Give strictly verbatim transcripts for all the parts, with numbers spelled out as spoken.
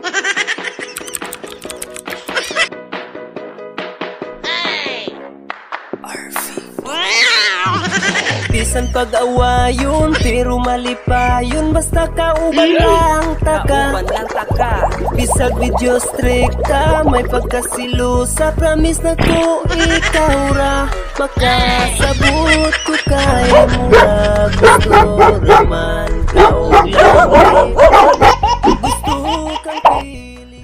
Bisan pag-awayon, pero malipayon, basta kauban lang taka. Bisag video strikta, may pagkasilusa, promise na ko ikaw ra makasabot ko kaya mo na. Gusto raman kaog lang, gusto kang pili.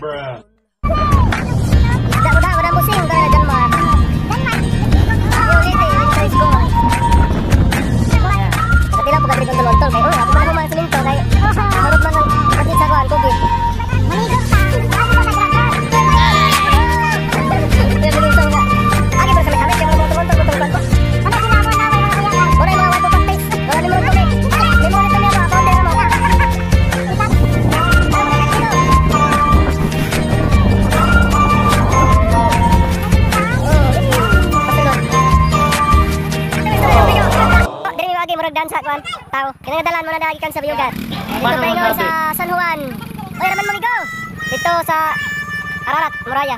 Dansa kuan tao kini nadalan mo na dagi kan sa Biyugan dito paingon sa San Juan. Oy raman mamigo dito sa Ararat Muraya.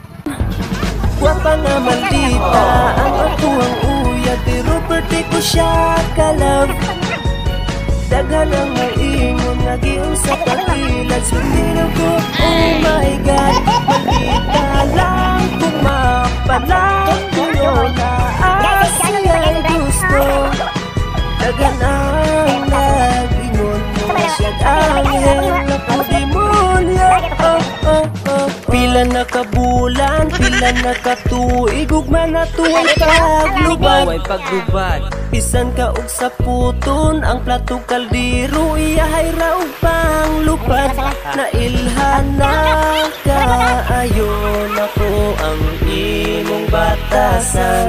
Wa pa nga maldita ang ako ang uya, pero perti ko siya kalab. Daghan ang maingon nga giun sa pag-ilad, sundin ko, oh my God. Maldita lang kung mapalang kuno na asiya'y gusto. Dagan ang nag-ingon mo siya'y anghel na pag-demonyo. Oh, oh, oh. Pila na kabulan, pila na katuig, ugma na tuway paglubad. Pisan ka og sa puton, ang plato kaldero, iyahay raog pang lupad. Nailhan na ka, ayon ako ang imong batasan.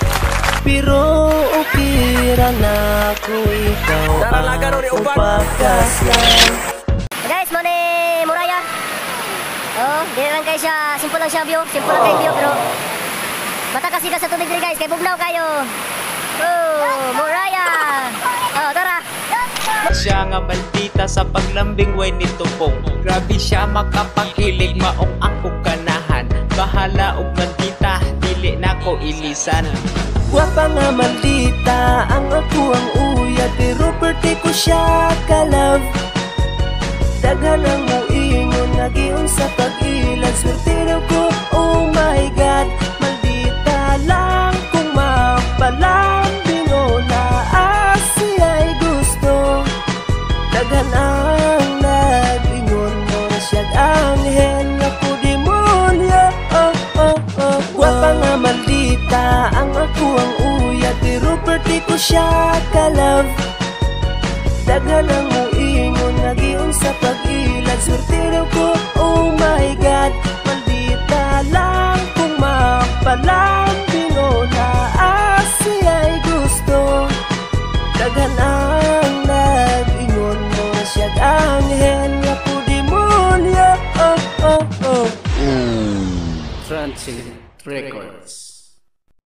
Pero ukira na ko ikaw ang pagkaslan. Guys, mo ni Muraya. Oh, di lang kayo siya, simple lang siya view, simple lang kayo view, pero mata kasi ka sa tubig rin guys, kay bugnaw kayo. Oh, Muraya. Oh, tara. Siya nga maldita sa paglambing way ni Tupong. Grabe siya makapakilig, maong ako kanahan. Bahala og maldita, dili na ko ilisan. Wa pa nga maldita ang ako ang uya, pero perti ko siya kalab. Daghan ang muingon nga giun sa pag-ilad, swerte raw ko, oh my God. Maldita lang kung mapalambing o na asiya'y gusto. Daghan ang nag-ingon mo na siya'y anghel na ko demonyo. Oh, oh, oh. Wa pa nga maldita ang ako ang uya, pero perti ko siya kalab. Daghan ang muingon nga giun sa pag-ilad, swerte raw ko, oh my God. Maldita lang kung mapalambing o na asiya'y gusto. Daghan ang nag-ingon mo na siya'y anghel na ko demonyo. Oh, oh, oh. Transit Records.